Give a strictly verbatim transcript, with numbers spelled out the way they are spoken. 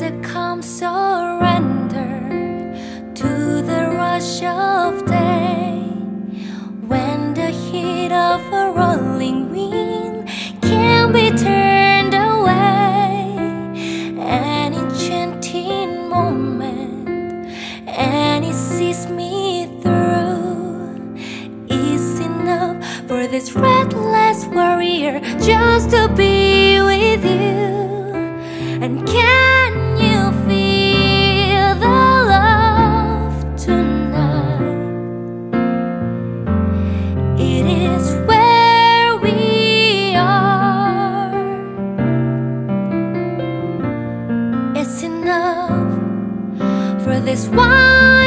There's a calm surrender to the rush of day, when the heat of a rolling wind can be turned away. An enchanting moment, and it sees me through, is enough for this restless warrior just to be with you. And can you feel the love tonight? It is where we are. It's enough for this one